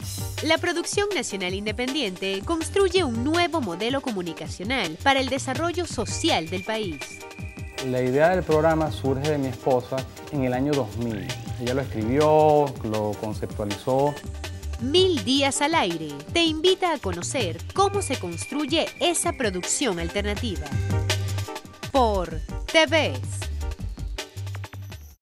La Producción Nacional Independiente construye un nuevo modelo comunicacional para el desarrollo social del país. La idea del programa surge de mi esposa en el año 2000. Ella lo escribió, lo conceptualizó. 1000 días al aire te invita a conocer cómo se construye esa producción alternativa. Por TVS.